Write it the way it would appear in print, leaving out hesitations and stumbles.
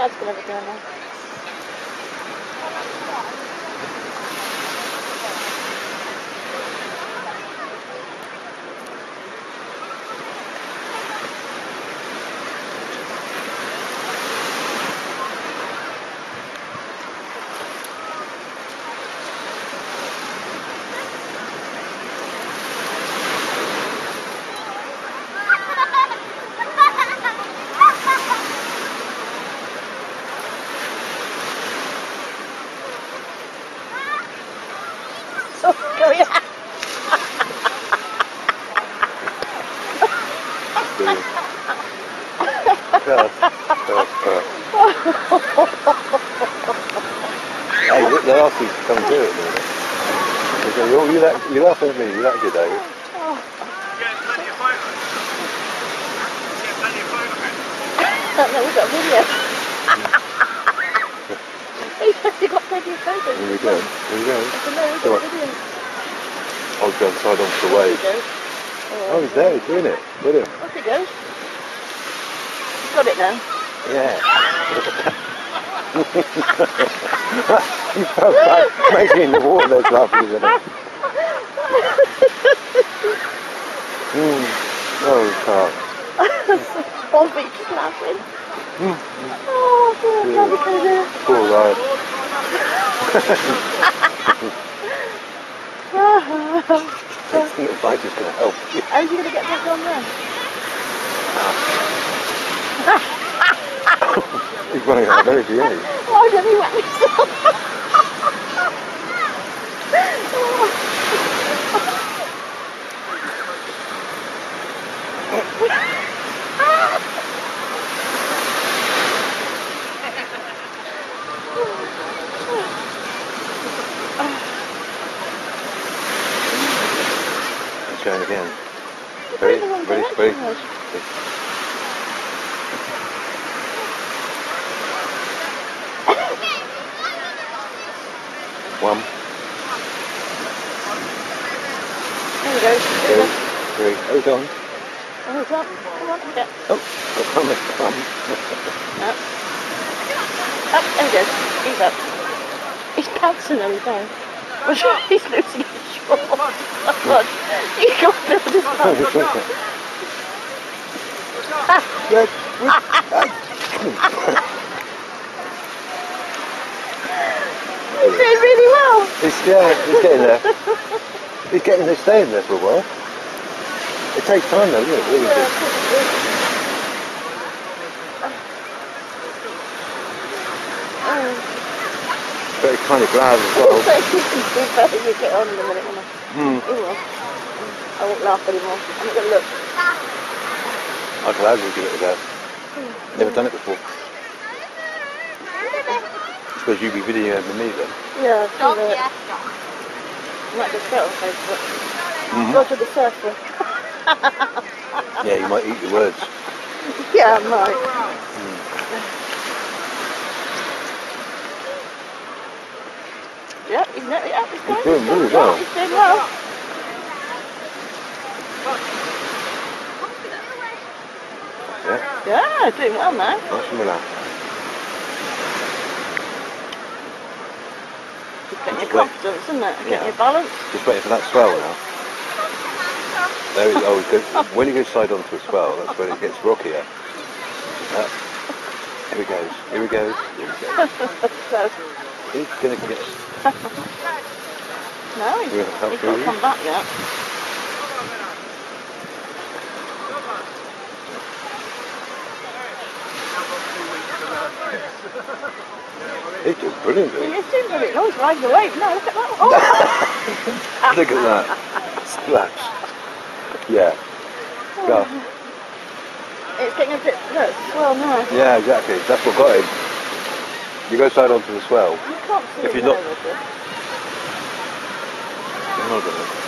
Dad's gonna have a go now. Go here. Hey, they're asking to come do it, really. You're laughing at me, you like it, David? Oh. Get plenty of photos. Get plenty of photos. No, we've got a video. He's actually got plenty of photos. Here we go. Here we go. I don't know, we've got a video. I'll go inside onto the wave. Oh, he's there, he's doing it. Brilliant. Off he goes. He's got it now. Yeah. You felt bad making in the water, there's laughing, isn't it? Oh, God. One beach is laughing. Oh, poor Yeah. David. Poor Ryan. I think the bike is going to help you. How's he going to get back on there? He's running out of energy, isn't he? Why don't he whack himself? It's going again. Ready? Ready? One. There we go. Two. Three. Hold on. Oh, it's up. Come on, get. Oh, come on. Up. Up, there he goes. He's up. He's bouncing on his down. He's losing his short. Oh, God. You can't build his back. He's doing really well. He's getting there. He's getting there, staying there for a while. It takes time though, doesn't it? Really does. Very kind of glad as well. You better you get on in a minute, won't I? He will. I won't laugh anymore. I'm not going to look. I'm glad we'll give it a go. Never done it before. I suppose you'd be videoing me then. Yeah, I'll do it. Might just get on Facebook. Roger the surfer. Yeah, you might eat your words. Yeah, I might. Yep, he's nearly up. He's doing really well. He's doing well. Yeah, Yeah, doing well now. nice and relaxed. Just getting your confidence, isn't it? Getting your balance. Just waiting for that swell now. There is, oh, when you go side onto a swell, that's when it gets rockier. Here he goes, here he goes, here he goes. So, He's going to get... no, he's We're gonna help not you. come back yet. He's doing brilliantly. He's doing brilliant. Oh, he's riding the wave. No, look at that. Oh! Look at that. Splash. Yeah. Go. It's getting a bit, look, swell now. Yeah, exactly. That's what got him. You go side onto the swell. You can't see If it you're now, not- is it? Hold on.